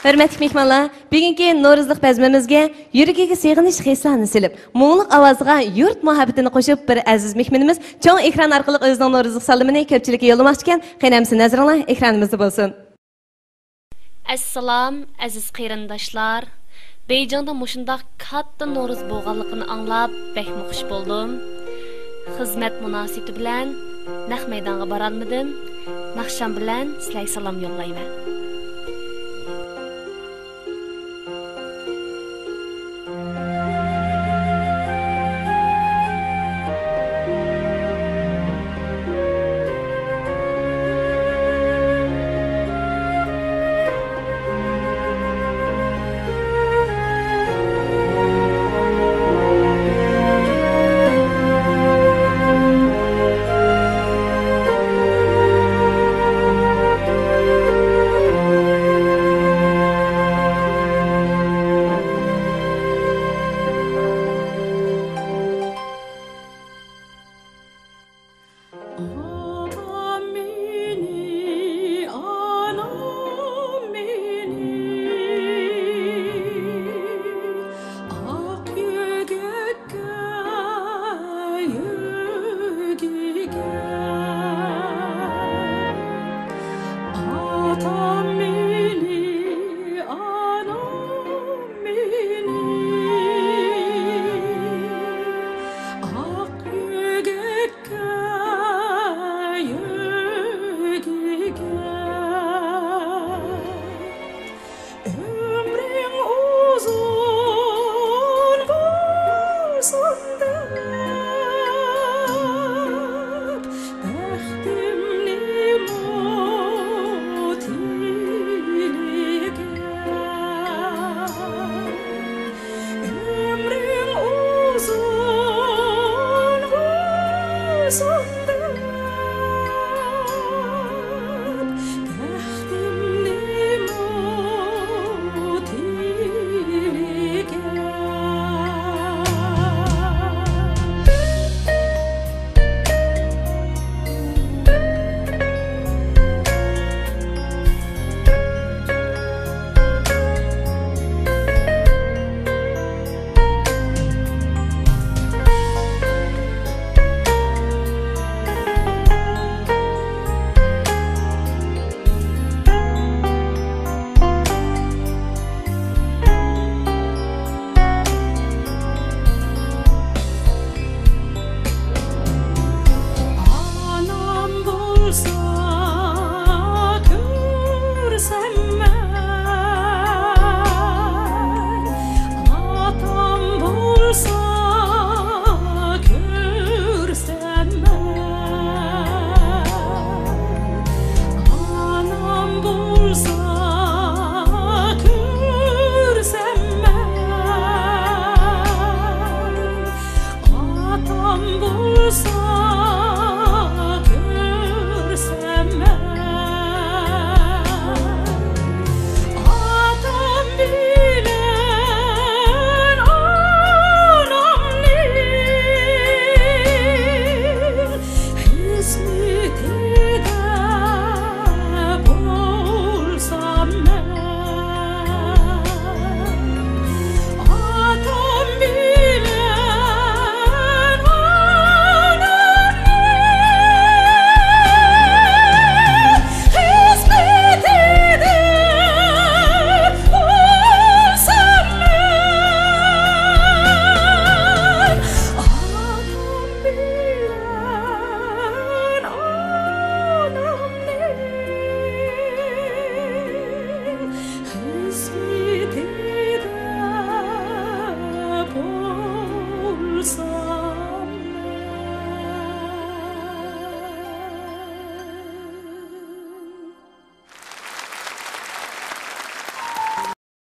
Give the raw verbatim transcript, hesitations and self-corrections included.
Hörmətli mehmanlar, bugünkü Novruzluq bəzmimizə yürəgiga sığınış hislarını silib, muğluq avazıga yurt muhabbetini qoşub bir aziz mehmanimiz çoğ ekran orqali o'zining Novruzluq salamini ko'pchilikka yo'llamoqchi ekan. Qaynamsi nazaringlar ekranimizda bo'lsin. Assalom aziz qarindoshlar. Beyjonda mushundaq katta Novruz bo'lganligini anglab bek xush bo'ldim. Xizmat munosabati bilan naq maydonga borolmadim. Naqsham bilan sizlarga salom yo'llayman.